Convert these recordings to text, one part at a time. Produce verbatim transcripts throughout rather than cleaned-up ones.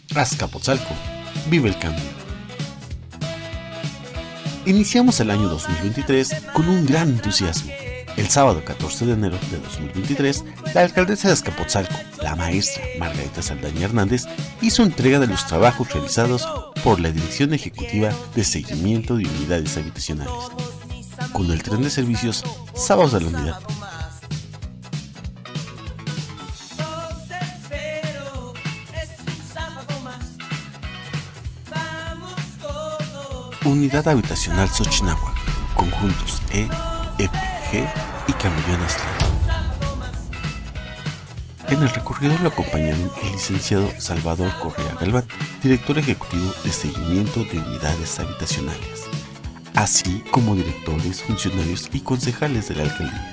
Azcapotzalco, vive el cambio. Iniciamos el año dos mil veintitrés con un gran entusiasmo. El sábado catorce de enero de dos mil veintitrés, la alcaldesa de Azcapotzalco, la maestra Margarita Saldaña Hernández, hizo entrega de los trabajos realizados por la Dirección Ejecutiva de Seguimiento de Unidades Habitacionales, con el tren de servicios Sábados de la Unidad. Unidad Habitacional Xochinahuac, conjuntos E, F, G y Camellón Astral. En el recorrido lo acompañaron el licenciado Salvador Correa Galván, director ejecutivo de Seguimiento de Unidades Habitacionales, así como directores, funcionarios y concejales de la alcaldía.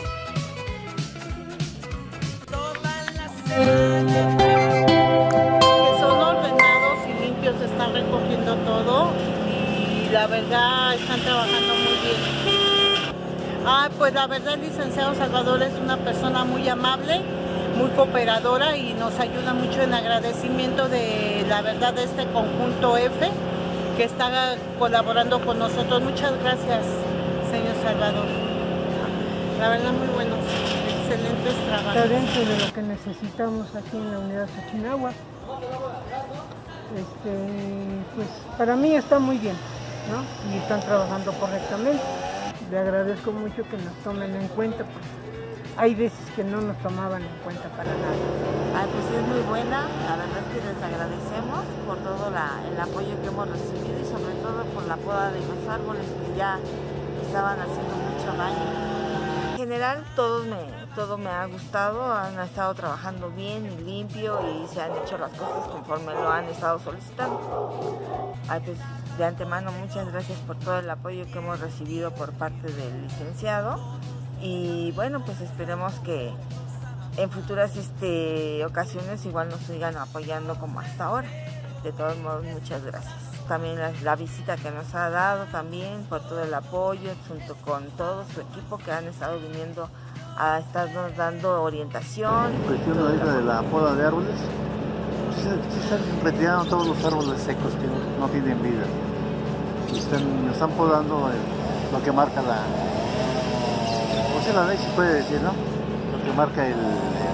Son ordenados y limpios, están recogiendo todo y la verdad están trabajando muy bien. Ah, pues la verdad el licenciado Salvador es una persona muy amable, muy cooperadora y nos ayuda mucho en agradecimiento de la verdad de este conjunto F que está colaborando con nosotros. Muchas gracias, señor Salvador. La verdad muy buenos, excelentes trabajos. Está dentro de lo que necesitamos aquí en la unidad Xochinahuac. Este, pues para mí está muy bien, ¿no? Y están trabajando correctamente. Le agradezco mucho que nos tomen en cuenta, porque hay veces que no nos tomaban en cuenta para nada. Ay, pues es muy buena, la verdad es que les agradecemos por todo la, el apoyo que hemos recibido y sobre todo por la poda de los árboles que ya estaban haciendo mucho daño. En general todo me, todo me ha gustado, han estado trabajando bien y limpio y se han hecho las cosas conforme lo han estado solicitando. Ay, pues, de antemano muchas gracias por todo el apoyo que hemos recibido por parte del licenciado y bueno, pues esperemos que en futuras este, ocasiones igual nos sigan apoyando como hasta ahora. De todos modos, muchas gracias. También la, la visita que nos ha dado también por todo el apoyo junto con todo su equipo que han estado viniendo a estarnos dando orientación. En cuestión de, de la poda de árboles, sí, sí están retirando todos los árboles secos que no, no tienen vida. Están, están podando el, lo que marca la, o sea, la ley se puede decir, ¿no? Lo que marca el, el,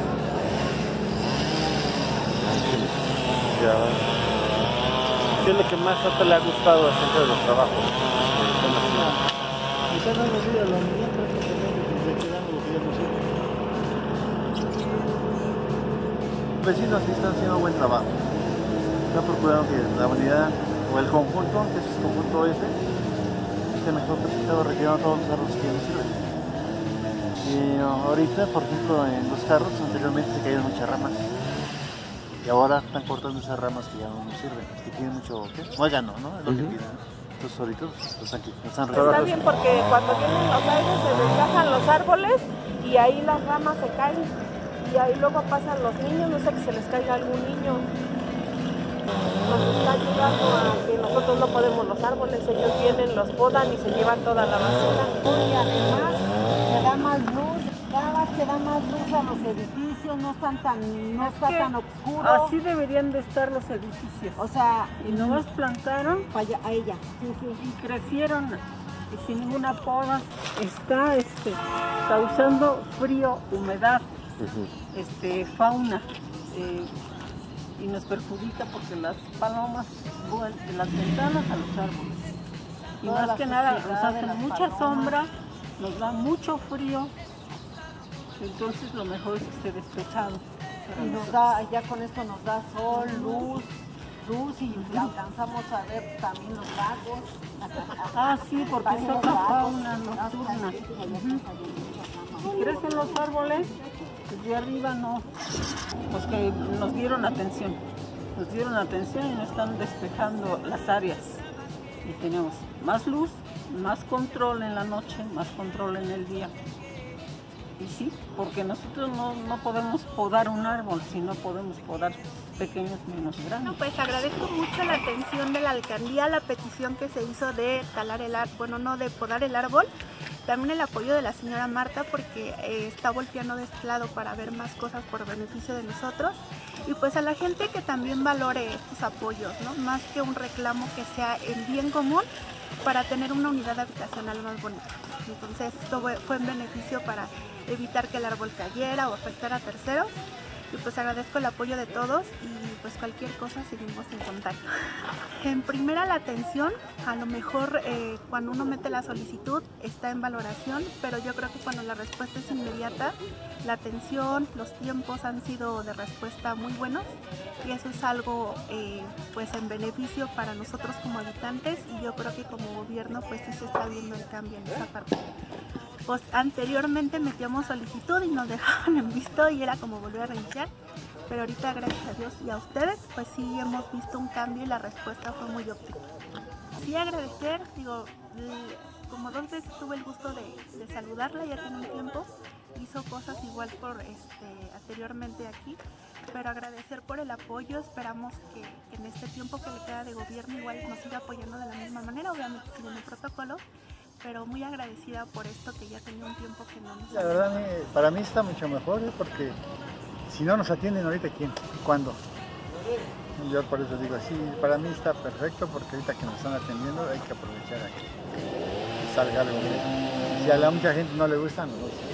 el ¿qué es lo que más te le ha gustado acerca de los trabajos? Y están dando vida a la unidad prácticamente, retirando lo que ya no sirve. Los vecinos sí están haciendo buen trabajo. Están procurando que la unidad o el conjunto, que es el conjunto F, esté mejor presentado, retirando todos los árboles que ya no sirven. Y ahorita, por ejemplo, en los carros anteriormente se caían muchas ramas. Y ahora están cortando esas ramas que ya no nos sirven, que tienen mucho, ¿qué? Muégano, ¿no? Es lo uh-huh. que piden. Entonces ahorita los están, los están Está bien porque cuando vienen los aires se desgajan los árboles y ahí las ramas se caen. Y ahí luego pasan los niños, no sé que se les caiga algún niño. Nos está ayudando a que nosotros no podemos los árboles, ellos vienen, los podan y se llevan toda la basura. Y además se da más luz, cada vez que da más luz a los edificios, no están tan, no está tan oscuro. Así deberían de estar los edificios. O sea, y nomás plantaron allá, a ella. Sí, sí. Y crecieron y sin ninguna poda. Está este, causando frío, humedad, uh-huh. este, fauna. Eh, y nos perjudica porque las palomas vuelan de las ventanas a los árboles. Y Toda más que nada nos hace mucha palomas. sombra, nos da mucho frío, entonces lo mejor es que esté despejado. Y nos da, ya con esto nos da sol, luz, luz y alcanzamos a ver también los lagos. Ah, sí, porque es otra fauna nocturna. Uh-huh. Si crecen los árboles, desde arriba no, pues que nos dieron atención, nos dieron atención y nos están despejando las áreas. Y tenemos más luz, más control en la noche, más control en el día. Y sí, porque nosotros no, no podemos podar un árbol, si no podemos podar pequeños menos grandes. No, pues agradezco mucho la atención de la alcaldía, la petición que se hizo de talar el árbol, bueno, no de podar el árbol. También el apoyo de la señora Marta porque eh, está volteando de este lado para ver más cosas por beneficio de nosotros. Y pues a la gente que también valore estos apoyos, ¿no? Más que un reclamo, que sea en bien común para tener una unidad habitacional más bonita. Entonces esto fue en beneficio para evitar que el árbol cayera o afectara a terceros. Y pues agradezco el apoyo de todos y pues cualquier cosa seguimos en contacto. En primera, la atención, a lo mejor eh, cuando uno mete la solicitud está en valoración, pero yo creo que cuando la respuesta es inmediata, la atención, los tiempos han sido de respuesta muy buenos y eso es algo eh, pues en beneficio para nosotros como habitantes y yo creo que como gobierno pues sí se está viendo el cambio en esa parte. Pues anteriormente metíamos solicitud y nos dejaban en visto y era como volver a reiniciar, pero ahorita gracias a Dios y a ustedes pues sí hemos visto un cambio y la respuesta fue muy óptima. Sí, agradecer, digo, como dos veces tuve el gusto de, de saludarla, ya tiene un tiempo, hizo cosas igual por este, anteriormente aquí, pero agradecer por el apoyo, esperamos que, que en este tiempo que le queda de gobierno igual nos siga apoyando de la misma manera, obviamente siguiendo el protocolo, pero muy agradecida por esto que ya tenía un tiempo que no nos... La verdad, para mí está mucho mejor, ¿eh? Porque si no nos atienden ahorita, ¿quién? ¿Cuándo? Yo por eso digo, sí, para mí está perfecto porque ahorita que nos están atendiendo hay que aprovechar a que salga algo bien. Si a la mucha gente no le gusta, no lo sé.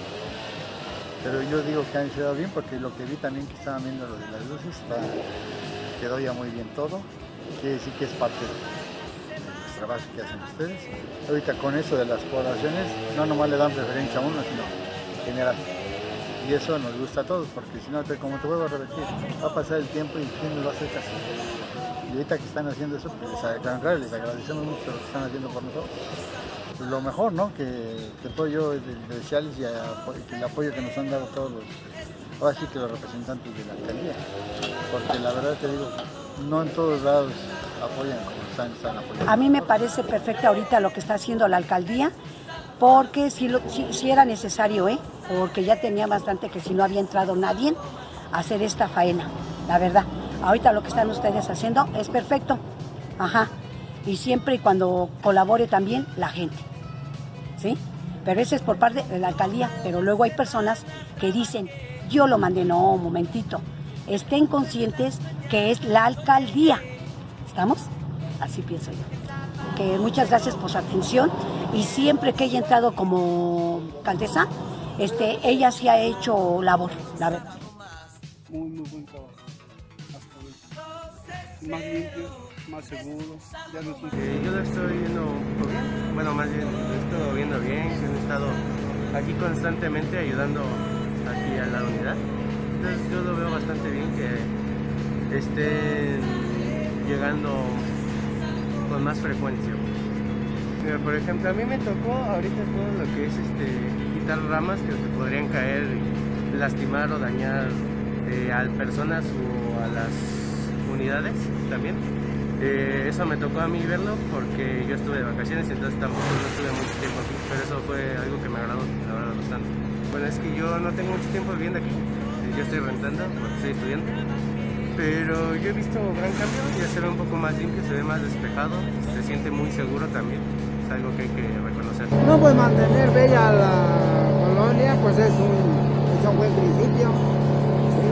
Pero yo digo que han quedado bien porque lo que vi también que estaban viendo lo de las luces, está, quedó ya muy bien todo. Quiere decir que es parte de los trabajos que hacen ustedes. Ahorita con eso de las poblaciones, no nomás le dan preferencia a uno, sino en general. Y eso nos gusta a todos, porque si no, como te vuelvo a repetir, va a pasar el tiempo y ¿quién nos va a hacer caso? Y ahorita que están haciendo eso, pues les, les agradecemos mucho lo que están haciendo por nosotros. Lo mejor, ¿no? Que, que todo yo de desearles y a, el apoyo que nos han dado todos los, ahora sí que los representantes de la alcaldía. Porque la verdad te digo, no en todos lados apoyan como están, están apoyando. A mí me parece perfecto ahorita lo que está haciendo la alcaldía, porque si, lo, si, si era necesario, ¿eh? Porque ya tenía bastante que si no había entrado nadie a hacer esta faena, la verdad. Ahorita lo que están ustedes haciendo es perfecto, ajá, y siempre y cuando colabore también la gente, ¿sí? Pero ese es por parte de la alcaldía, pero luego hay personas que dicen, yo lo mandé, no, un momentito, estén conscientes que es la alcaldía, ¿estamos? Así pienso yo. Que muchas gracias por su atención y siempre que ella ha entrado como alcaldesa, este, ella sí ha hecho labor, la verdad. Muy, muy buen trabajo. Hasta ahorita. Más limpio, más seguro. Ya no es eh, yo lo estoy viendo bien. Bueno, más bien, lo he estado viendo bien. He estado aquí constantemente ayudando aquí a la unidad. Entonces yo lo veo bastante bien que estén llegando con más frecuencia. Mira, por ejemplo, a mí me tocó ahorita todo lo que es este, quitar ramas que se podrían caer y lastimar o dañar eh, a personas o a las unidades también. Eh, eso me tocó a mí verlo porque yo estuve de vacaciones, entonces tampoco no estuve mucho tiempo aquí, pero eso fue algo que me agradó, me agradó bastante. Bueno, es que yo no tengo mucho tiempo viviendo aquí, yo estoy rentando porque soy estudiante. Pero yo he visto un gran cambio, ya se ve un poco más limpio, se ve más despejado, se siente muy seguro también, es algo que hay que reconocer. No, pues mantener bella la colonia, pues es un, es un buen principio. Sí,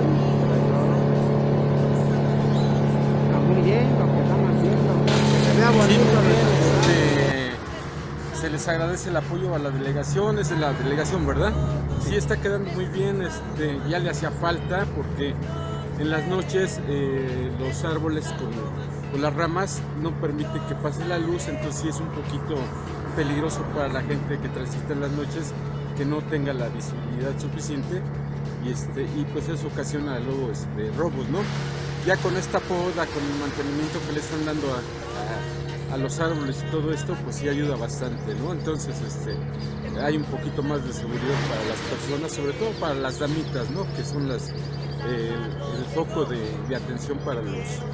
está muy bien lo que estamos haciendo, que se vea bonito. Sí, este, se les agradece el apoyo a la delegación, es de la delegación, ¿verdad? Sí, está quedando muy bien, este, ya le hacía falta porque en las noches eh, los árboles con, con las ramas no permiten que pase la luz, entonces sí es un poquito peligroso para la gente que transita en las noches, que no tenga la visibilidad suficiente y, este, y pues eso ocasiona luego este, robos, ¿no? Ya con esta poda, con el mantenimiento que le están dando a, a, a los árboles y todo esto, pues sí ayuda bastante, ¿no? Entonces este, hay un poquito más de seguridad para las personas, sobre todo para las damitas, ¿no? Que son las... El, el foco de, de atención para los,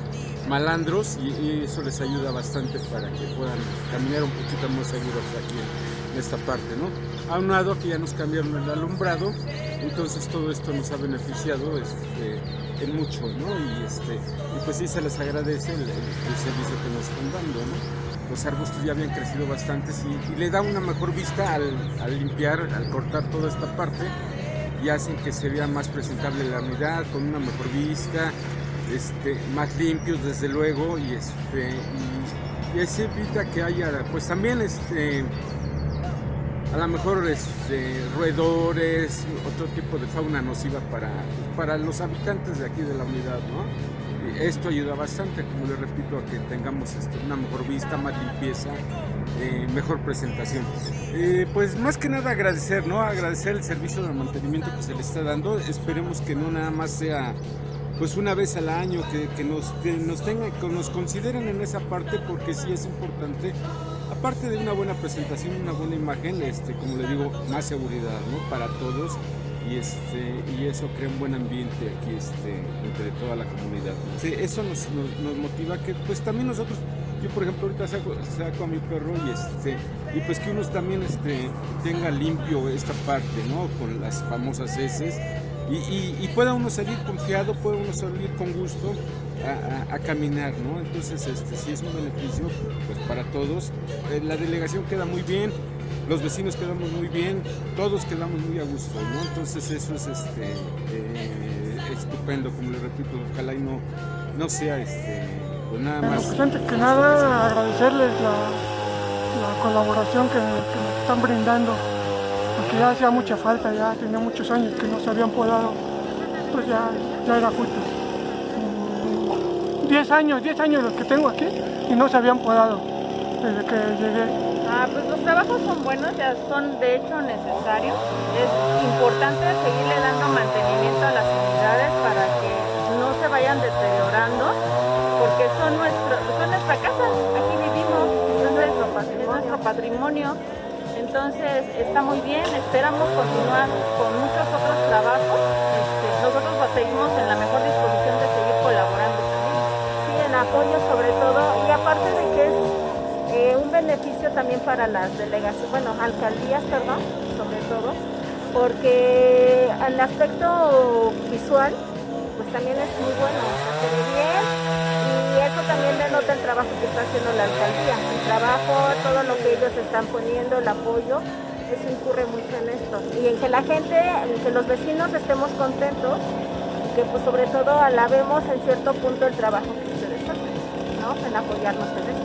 malandros y, y eso les ayuda bastante para que puedan caminar un poquito más seguros aquí en, en esta parte, ¿no? Aunado que ya nos cambiaron el alumbrado, entonces todo esto nos ha beneficiado este, en mucho, ¿no? Y, este, y pues sí se les agradece el, el, el servicio que nos están dando, ¿no? Los arbustos ya habían crecido bastante y, y le da una mejor vista al, al limpiar, al cortar toda esta parte, y hacen que se vea más presentable la unidad, con una mejor vista, este, más limpios desde luego, y, este, y, y así evita que haya, pues también este, a lo mejor este, roedores, otro tipo de fauna nociva para, para los habitantes de aquí de la unidad, ¿no? Esto ayuda bastante, como les repito, a que tengamos este, una mejor vista, más limpieza, eh, mejor presentación. Eh, pues más que nada agradecer, ¿no? Agradecer el servicio de mantenimiento que se le está dando. Esperemos que no nada más sea pues una vez al año, que, que, nos, que nos tengan, que nos consideren en esa parte, porque sí es importante. Aparte de una buena presentación, una buena imagen, este, como le digo, más seguridad, ¿no? Para todos. Y, este, y eso crea un buen ambiente aquí este, entre toda la comunidad. Sí, eso nos, nos, nos motiva que pues también nosotros, yo por ejemplo ahorita saco, saco a mi perro y, este, y pues que uno también este, tenga limpio esta parte, ¿no? Con las famosas heces, y, y, y pueda uno salir confiado, pueda uno salir con gusto a, a, a caminar, ¿no? Entonces este, sí es un beneficio pues, para todos. Eh, la delegación queda muy bien, los vecinos quedamos muy bien, todos quedamos muy a gusto, ¿no? Entonces eso es este, eh, estupendo, como le repito, ojalá y no, no sea este, pues nada bueno, más. Pues antes que nada agradecerles la, la colaboración que, que nos están brindando, porque ya hacía mucha falta, ya tenía muchos años que no se habían podado, pues ya, ya era justo. diez años, diez años los que tengo aquí y no se habían podado desde que llegué. Ah, pues los trabajos son buenos, ya son de hecho necesarios. Es importante seguirle dando mantenimiento a las unidades para que no se vayan deteriorando, porque son, nuestro, son nuestra casa, aquí vivimos, es nuestro patrimonio. Es nuestro patrimonio. Entonces está muy bien, esperamos continuar con muchos otros trabajos. Este, nosotros seguimos en la mejor disposición de seguir colaborando también. Sí, en apoyo sobre todo, y aparte de que es Eh, un beneficio también para las delegaciones, bueno, alcaldías, perdón, sobre todo, porque el aspecto visual, pues también es muy bueno, se ve bien, y eso también denota el trabajo que está haciendo la alcaldía, el trabajo, todo lo que ellos están poniendo, el apoyo, eso incurre mucho en esto, y en que la gente, en que los vecinos estemos contentos, y que pues sobre todo alabemos en cierto punto el trabajo que ustedes hacen, ¿no? En apoyarnos en esto.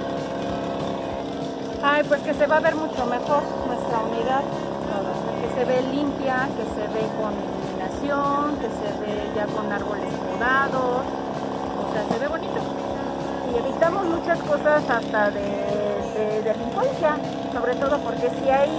Ay, pues que se va a ver mucho mejor nuestra unidad, que se ve limpia, que se ve con iluminación, que se ve ya con árboles podados, o sea, se ve bonito. Y evitamos muchas cosas hasta de, de, de delincuencia, sobre todo porque si hay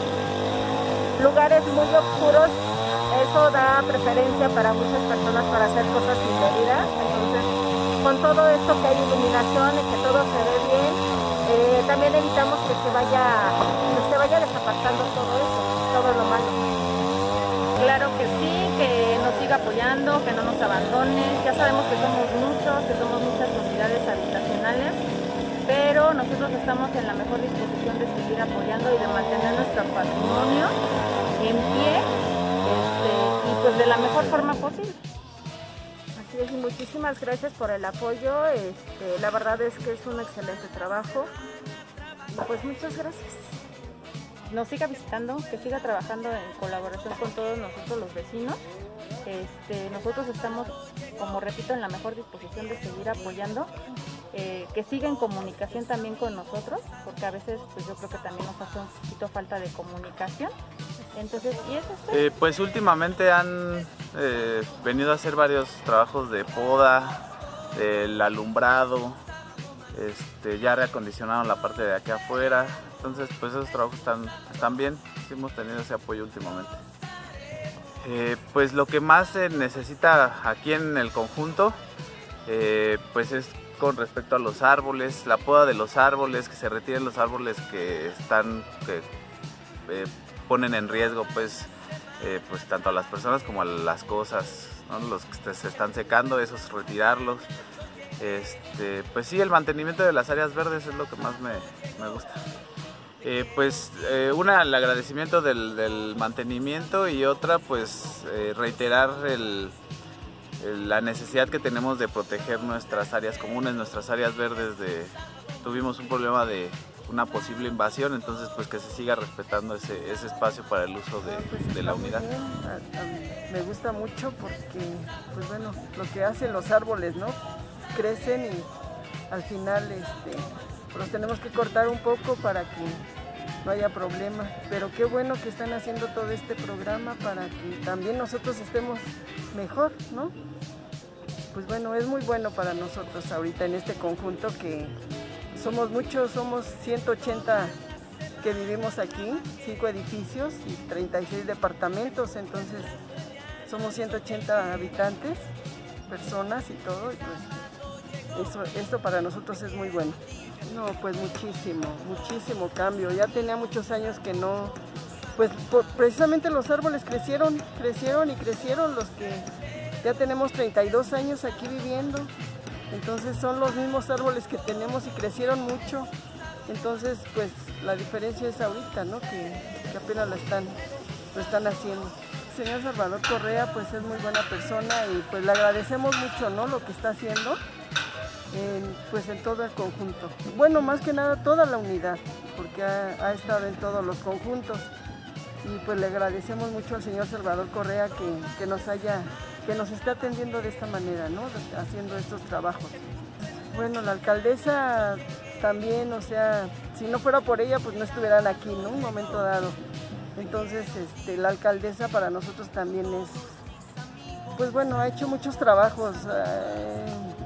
lugares muy oscuros, eso da preferencia para muchas personas para hacer cosas indebidas. Entonces, con todo esto que hay iluminación y que todo se ve bien, Eh, también evitamos que se vaya, que se vaya desapartando todo eso, todo lo malo. Claro que sí, que nos siga apoyando, que no nos abandone. Ya sabemos que somos muchos, que somos muchas unidades habitacionales, pero nosotros estamos en la mejor disposición de seguir apoyando y de mantener nuestro patrimonio en pie, este, y pues de la mejor forma posible. Así es, y muchísimas gracias por el apoyo, este, la verdad es que es un excelente trabajo, y pues muchas gracias. Nos siga visitando, que siga trabajando en colaboración con todos nosotros los vecinos. Este, nosotros estamos, como repito, en la mejor disposición de seguir apoyando, eh, que siga en comunicación también con nosotros, porque a veces pues yo creo que también nos hace un poquito falta de comunicación. Entonces, ¿y eso es? Eh, pues últimamente han eh, venido a hacer varios trabajos de poda, del alumbrado, este, ya reacondicionaron la parte de aquí afuera, entonces pues esos trabajos están, están bien, sí hemos tenido ese apoyo últimamente. Eh, pues lo que más se necesita aquí en el conjunto, eh, pues es con respecto a los árboles, la poda de los árboles, que se retiren los árboles que están, que eh, ponen en riesgo pues, eh, pues tanto a las personas como a las cosas, ¿no? Los que se están secando, esos retirarlos. Este, pues sí, el mantenimiento de las áreas verdes es lo que más me, me gusta. Eh, pues eh, una, el agradecimiento del, del mantenimiento, y otra pues eh, reiterar el, el, la necesidad que tenemos de proteger nuestras áreas comunes, nuestras áreas verdes. De, tuvimos un problema de una posible invasión, entonces pues que se siga respetando ese, ese espacio para el uso de, pues de la unidad. A, a, me gusta mucho porque pues bueno, lo que hacen los árboles, ¿no? Crecen y al final este, los tenemos que cortar un poco para que no haya problema, pero qué bueno que están haciendo todo este programa para que también nosotros estemos mejor, ¿no? Pues bueno, es muy bueno para nosotros ahorita en este conjunto, que somos muchos, somos ciento ochenta que vivimos aquí, cinco edificios y treinta y seis departamentos, entonces somos ciento ochenta habitantes, personas y todo, y pues eso, esto para nosotros es muy bueno. No, pues muchísimo, muchísimo cambio. Ya tenía muchos años que no, pues por, precisamente los árboles crecieron, crecieron y crecieron, los que ya tenemos treinta y dos años aquí viviendo. Entonces son los mismos árboles que tenemos y crecieron mucho. Entonces pues la diferencia es ahorita, ¿no? Que, que apenas la están, lo están haciendo. El señor Salvador Correa pues es muy buena persona y pues le agradecemos mucho, ¿no? Lo que está haciendo. En, pues en todo el conjunto. Bueno, más que nada toda la unidad, porque ha, ha estado en todos los conjuntos. Y pues le agradecemos mucho al señor Salvador Correa que, que nos haya, que nos esté atendiendo de esta manera, ¿no? Haciendo estos trabajos. Bueno, la alcaldesa también, o sea, si no fuera por ella, pues no estuvieran aquí, ¿no? Un momento dado. Entonces, este, la alcaldesa para nosotros también es, pues bueno, ha hecho muchos trabajos. Eh,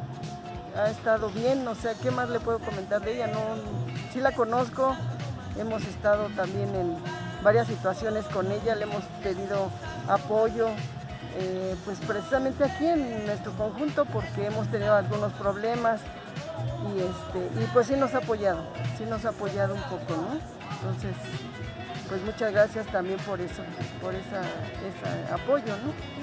ha estado bien, o sea, ¿qué más le puedo comentar de ella? No, sí la conozco, hemos estado también en varias situaciones con ella, le hemos pedido apoyo, eh, pues precisamente aquí en nuestro conjunto, porque hemos tenido algunos problemas y, este, y pues sí nos ha apoyado, sí nos ha apoyado un poco, ¿no? Entonces, pues muchas gracias también por eso, por esa, ese apoyo, ¿no?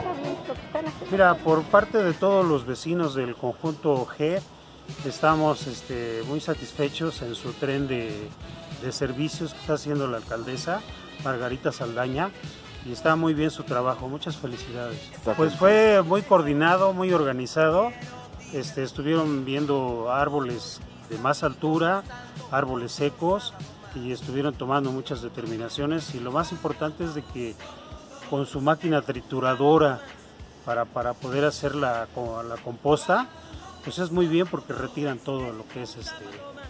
Mira, por parte de todos los vecinos del conjunto G, estamos este, muy satisfechos en su tren de, de servicios que está haciendo la alcaldesa Margarita Saldaña, y está muy bien su trabajo. Muchas felicidades. Pues fue muy coordinado, muy organizado. Este, estuvieron viendo árboles de más altura, árboles secos, y estuvieron tomando muchas determinaciones, y lo más importante es de que con su máquina trituradora para, para poder hacer la, la composta, pues es muy bien, porque retiran todo lo que es este,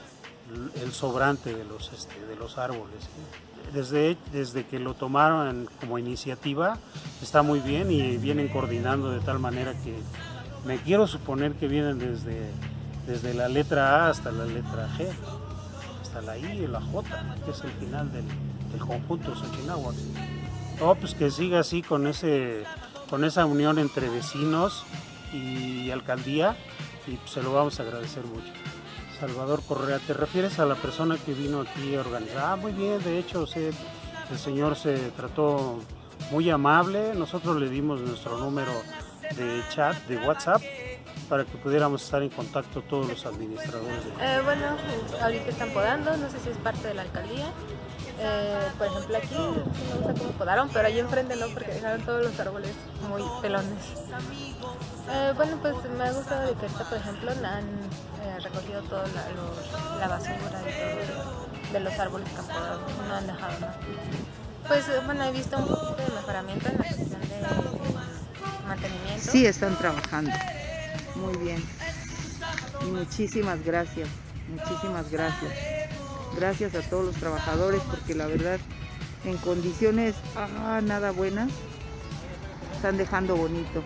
el sobrante de los, este, de los árboles. Desde, desde que lo tomaron como iniciativa está muy bien, y vienen coordinando de tal manera que me quiero suponer que vienen desde, desde la letra A hasta la letra G, hasta la I y la J, que es el final del, del conjunto Xochinahuac. Oh, pues que siga así con, ese, con esa unión entre vecinos y alcaldía, y pues se lo vamos a agradecer mucho. Salvador Correa, ¿te refieres a la persona que vino aquí a organizar? Ah, muy bien, de hecho, sí, el señor se trató muy amable. Nosotros le dimos nuestro número de chat, de WhatsApp, para que pudiéramos estar en contacto todos los administradores. De... Eh, bueno, ahorita están podando, no sé si es parte de la alcaldía. Eh, por ejemplo, aquí no sé cómo podaron, pero allí enfrente no, porque dejaron todos los árboles muy pelones. Eh, bueno, pues me ha gustado de que ahorita, por ejemplo, han eh, recogido toda la, los, la basura y todo de los árboles que han podado, no han dejado nada. Pues bueno, he visto un poquito de mejoramiento en la cuestión de mantenimiento. Sí, están trabajando muy bien. Y muchísimas gracias, muchísimas gracias. Gracias a todos los trabajadores, porque la verdad, en condiciones ah, nada buenas, están dejando bonito.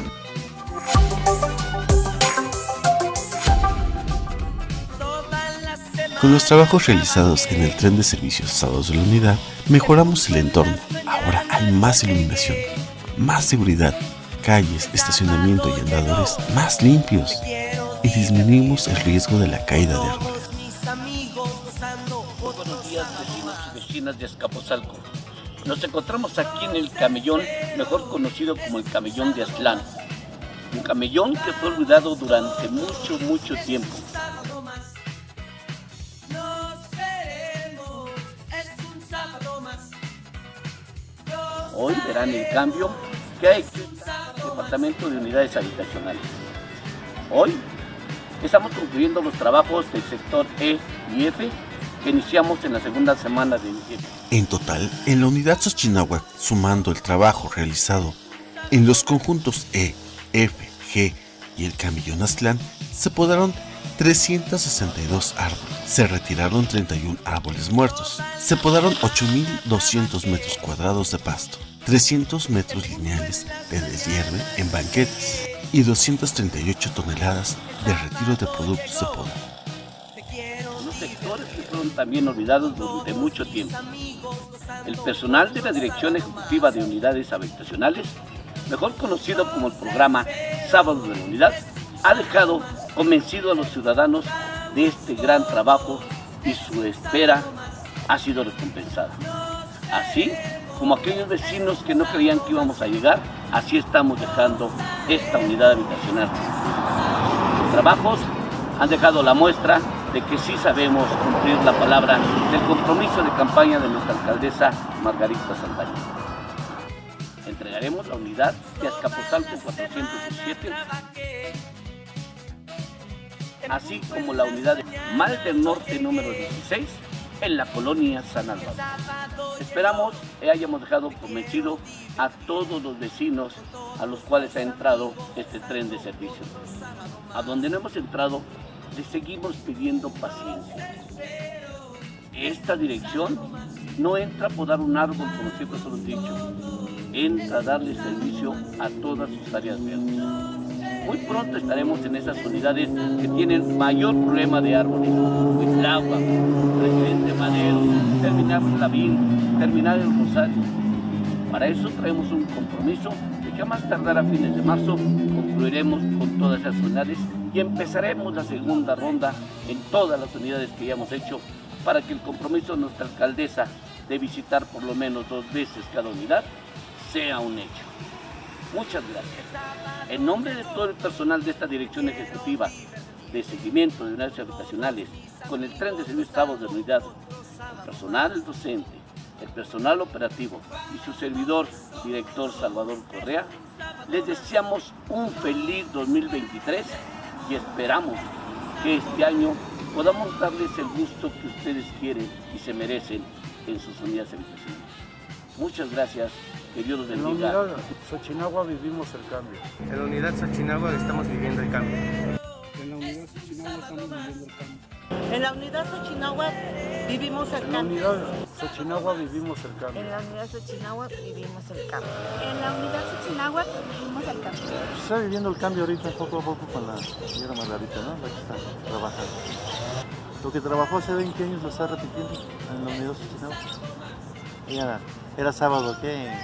Con los trabajos realizados en el tren de servicios Sábados de la Unidad, mejoramos el entorno. Ahora hay más iluminación, más seguridad, calles, estacionamiento y andadores más limpios, y disminuimos el riesgo de la caída de árboles. Buenos días, vecinos y vecinas de Azcapotzalco. Nos encontramos aquí en el camellón, mejor conocido como el camellón de Aztlán. un camellón que fue olvidado durante mucho, mucho tiempo. Hoy verán el cambio que ha hecho el Departamento de Unidades Habitacionales. Hoy estamos concluyendo los trabajos del sector E y F que iniciamos en la segunda semana de diciembre. En total, en la unidad Xochinahuac, sumando el trabajo realizado en los conjuntos E, F, G y el camellón Aztlán, se podaron trescientos sesenta y dos árboles, se retiraron treinta y un árboles muertos, se podaron ocho mil doscientos metros cuadrados de pasto, trescientos metros lineales de deshierve en banquetes y doscientas treinta y ocho toneladas de retiro de productos de poda. Unos sectores que fueron también olvidados durante mucho tiempo. El personal de la Dirección Ejecutiva de Unidades Habitacionales, mejor conocido como el programa Sábados de la Unidad, ha dejado convencido a los ciudadanos de este gran trabajo y su espera ha sido recompensada. Así como aquellos vecinos que no creían que íbamos a llegar, así estamos dejando esta unidad habitacional. Los trabajos han dejado la muestra de que sí sabemos cumplir la palabra del compromiso de campaña de nuestra alcaldesa Margarita Saldaña. Entregaremos la unidad de Azcapotzalco cuatrocientos diecisiete, así como la unidad de Mal del Norte número dieciséis en la colonia San Álvaro. Esperamos que hayamos dejado convencido a todos los vecinos a los cuales ha entrado este tren de servicio. A donde no hemos entrado, les seguimos pidiendo paciencia. Esta dirección no entra a podar un árbol, como siempre se lo he dicho, entra a darle servicio a todas sus áreas verdes. Muy pronto estaremos en esas unidades que tienen mayor problema de árboles, Huitlahua, Presidente Madero, Terminal Lavín, Terminal El Rosario. Para eso traemos un compromiso de que a más tardar a fines de marzo concluiremos con todas esas unidades y empezaremos la segunda ronda en todas las unidades que ya hemos hecho para que el compromiso de nuestra alcaldesa de visitar por lo menos dos veces cada unidad sea un hecho. Muchas gracias. En nombre de todo el personal de esta Dirección Ejecutiva de Seguimiento de Unidades Habitacionales, con el tren de servicio Sábados de Unidad, el personal docente, el personal operativo y su servidor, director Salvador Correa, les deseamos un feliz dos mil veintitrés y esperamos que este año podamos darles el gusto que ustedes quieren y se merecen en sus unidades habitacionales. Muchas gracias. Que Dios los bendiga. En la unidad Xochinahuac vivimos el cambio. En la unidad Xochinahuac estamos viviendo el cambio. En la unidad Xochinahuac estamos viviendo el cambio. En la unidad Xochinahuac vivimos el cambio. En la unidad Xochinahuac vivimos el cambio. En la unidad Xochinahuac vivimos el cambio. En la unidad Xochinahuac vivimos el cambio. Se está viviendo el cambio ahorita poco a poco con la señora Margarita, ¿no? La que está trabajando. Lo que trabajó hace veinte años lo está repitiendo en la unidad Xochinahuac. Ella era, era sábado, ¿qué?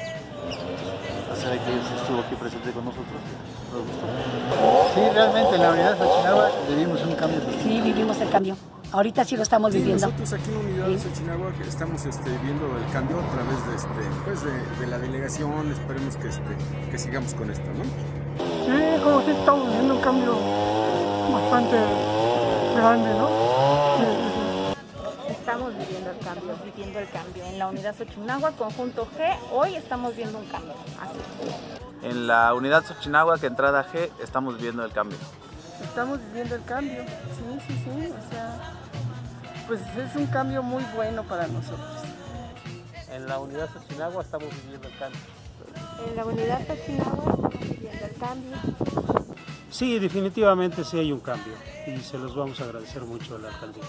Hace veinte años estuvo aquí presente con nosotros. Nos gustó. Sí, realmente en la unidad Xochinahuac vivimos un cambio. Sí, vivimos el cambio. Ahorita sí lo estamos sí, viviendo. Nosotros aquí en la unidad de Xochinahuac estamos este, viendo el cambio a través de, este, pues de, de la delegación. Esperemos que, este, que sigamos con esto, ¿no? Sí, como si estamos viviendo un cambio bastante grande, ¿no? Sí, sí, sí. Estamos viviendo el cambio, viviendo el cambio. En la unidad Xochinahuac, conjunto G, hoy estamos viendo un cambio. Así. En la unidad Xochinahuac, entrada G, estamos viendo el cambio. Estamos viviendo el cambio, sí, sí, sí, o sea, pues es un cambio muy bueno para nosotros. En la unidad Xochinahuac estamos viviendo el cambio. En la unidad Xochinahuac estamos viviendo el cambio. Sí, definitivamente sí hay un cambio y se los vamos a agradecer mucho a la alcaldía.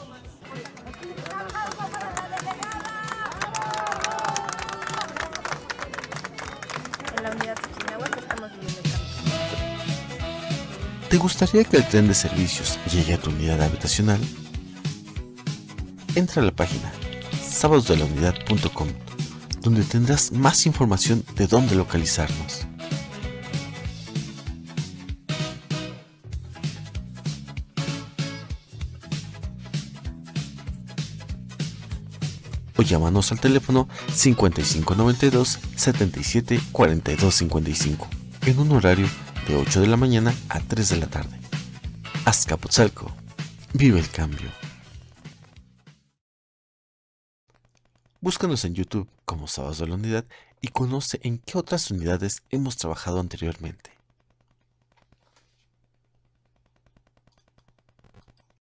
En la unidad Xochinahuac estamos viviendo el cambio. ¿Te gustaría que el tren de servicios llegue a tu unidad habitacional? Entra a la página sábados de la unidad punto com, donde tendrás más información de dónde localizarnos. O llámanos al teléfono cincuenta y cinco noventa y dos setenta y siete cuarenta y dos cincuenta y cinco en un horario de ocho de la mañana a tres de la tarde. Azcapotzalco, vive el cambio. Búscanos en YouTube como Sábados de la Unidad y conoce en qué otras unidades hemos trabajado anteriormente.